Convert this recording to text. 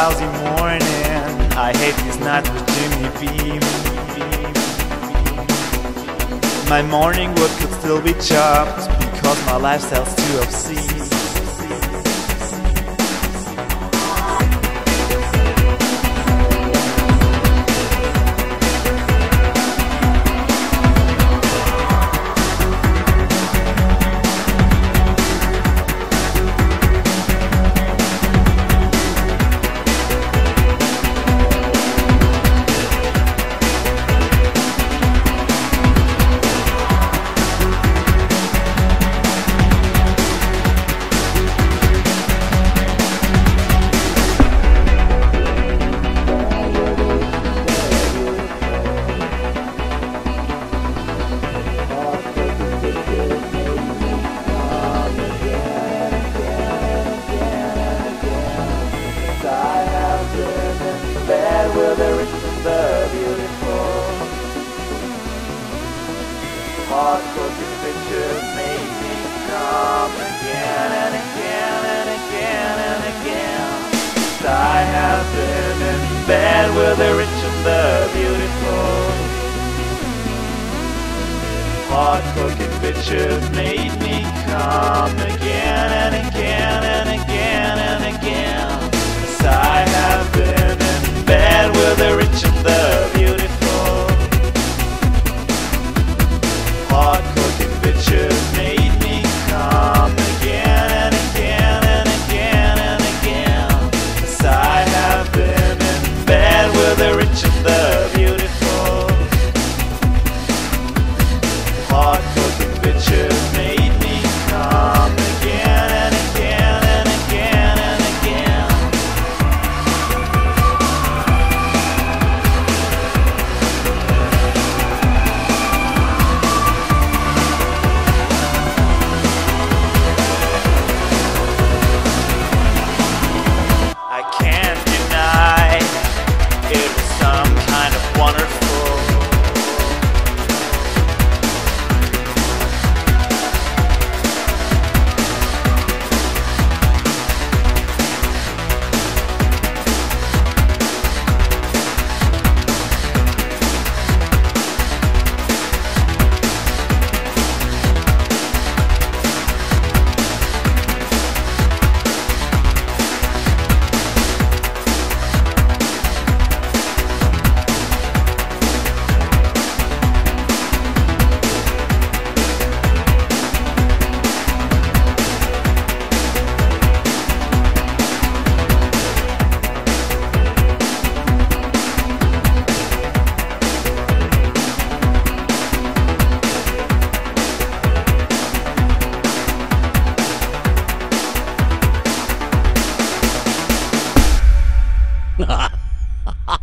lousy morning. I hate these nights with Jimmy Beam. My morning wood could still be chopped because my lifestyle's too obscene. Where the rich and the beautiful, hard-cooking bitches make me come again and again and again and again. I have been in bed with the rich and the beautiful, hard-cooking bitches made me come again and again and again and again. I have been in bed with the rich and the beautiful, hard-cooking bitches made me come again and again and again and again. I have been in bed with the rich and the beautiful, hard-cooking bitches made me come again and again and again and again. I can't deny it was some kind of wonderful. Ha ha ha!